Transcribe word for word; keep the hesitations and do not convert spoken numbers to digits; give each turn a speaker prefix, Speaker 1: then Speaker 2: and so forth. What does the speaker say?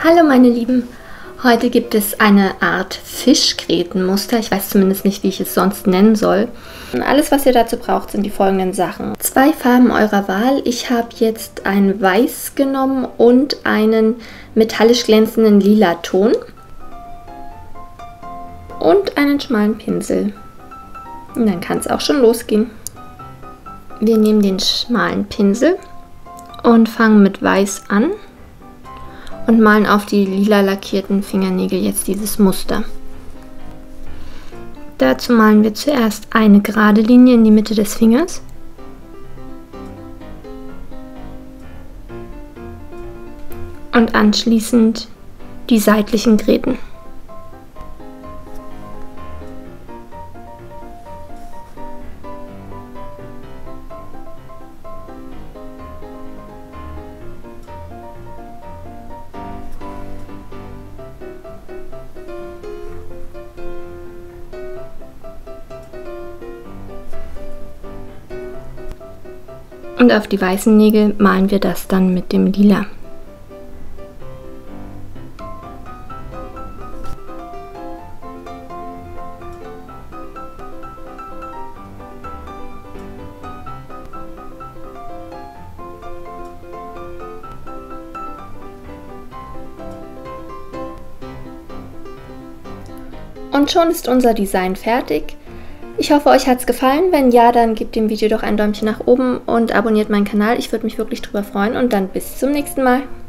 Speaker 1: Hallo meine Lieben, heute gibt es eine Art Fischgrätenmuster. Ich weiß zumindest nicht, wie ich es sonst nennen soll. Und alles, was ihr dazu braucht, sind die folgenden Sachen. Zwei Farben eurer Wahl. Ich habe jetzt ein Weiß genommen und einen metallisch glänzenden lila Ton. Und einen schmalen Pinsel. Und dann kann es auch schon losgehen. Wir nehmen den schmalen Pinsel und fangen mit Weiß an. Und malen auf die lila lackierten Fingernägel jetzt dieses Muster. Dazu malen wir zuerst eine gerade Linie in die Mitte des Fingers. Und anschließend die seitlichen Gräten. Und auf die weißen Nägel malen wir das dann mit dem Lila. Und schon ist unser Design fertig. Ich hoffe, euch hat es gefallen. Wenn ja, dann gebt dem Video doch ein Däumchen nach oben und abonniert meinen Kanal. Ich würde mich wirklich drüber freuen und dann bis zum nächsten Mal.